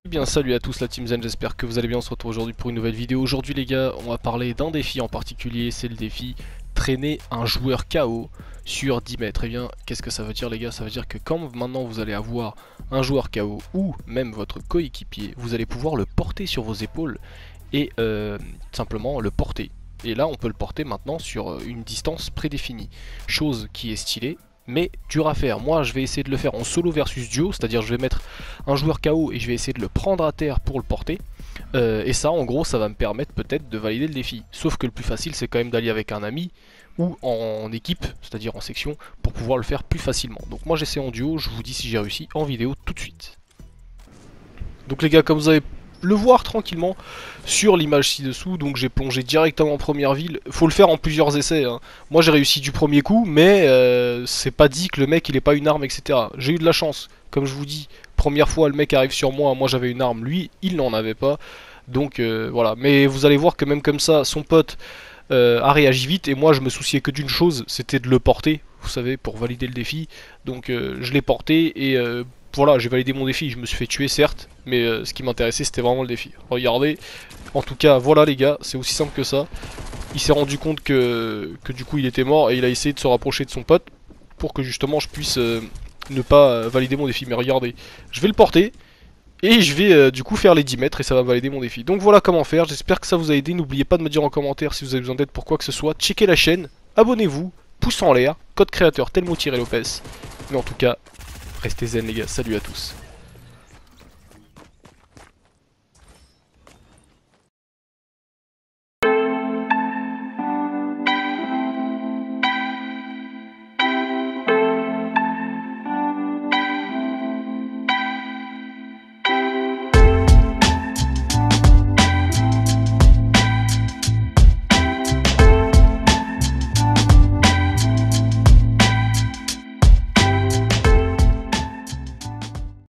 Bien salut à tous la Team Zen, j'espère que vous allez bien, on se retrouve aujourd'hui pour une nouvelle vidéo. Aujourd'hui les gars, on va parler d'un défi en particulier, c'est le défi traîner un joueur KO sur 10 mètres. Et bien, qu'est-ce que ça veut dire les gars? Ça veut dire que quand maintenant vous allez avoir un joueur KO ou même votre coéquipier, vous allez pouvoir le porter sur vos épaules et simplement le porter. Et là on peut le porter maintenant sur une distance prédéfinie, chose qui est stylée mais dur à faire. Moi je vais essayer de le faire en solo versus duo, c'est-à-dire je vais mettre un joueur KO et je vais essayer de le prendre à terre pour le porter. Et ça en gros ça va me permettre peut-être de valider le défi. Sauf que le plus facile c'est quand même d'aller avec un ami ou en équipe, c'est-à-dire en section, pour pouvoir le faire plus facilement. Donc moi j'essaie en duo, je vous dis si j'ai réussi en vidéo tout de suite. Donc les gars, comme vous allez le voir tranquillement sur l'image ci-dessous, donc j'ai plongé directement en première ville. Faut le faire en plusieurs essais, hein. Moi j'ai réussi du premier coup, mais c'est pas dit que le mec il ait pas une arme, etc. J'ai eu de la chance, comme je vous dis, première fois le mec arrive sur moi j'avais une arme, lui il n'en avait pas. Donc voilà, mais vous allez voir que même comme ça, son pote a réagi vite, et moi je me souciais que d'une chose, c'était de le porter, vous savez, pour valider le défi. Donc je l'ai porté, et voilà, j'ai validé mon défi, je me suis fait tuer certes, mais ce qui m'intéressait c'était vraiment le défi. Regardez, en tout cas voilà les gars, c'est aussi simple que ça. Il s'est rendu compte que du coup il était mort, et il a essayé de se rapprocher de son pote pour que justement je puisse ne pas valider mon défi. Mais regardez, je vais le porter, et je vais du coup faire les 10 mètres, et ça va valider mon défi. Donc voilà comment faire, j'espère que ça vous a aidé. N'oubliez pas de me dire en commentaire si vous avez besoin d'aide pour quoi que ce soit. Checkez la chaîne, abonnez-vous, pouce en l'air, code créateur Telmo-Lopez. Mais en tout cas, restez zen les gars, salut à tous.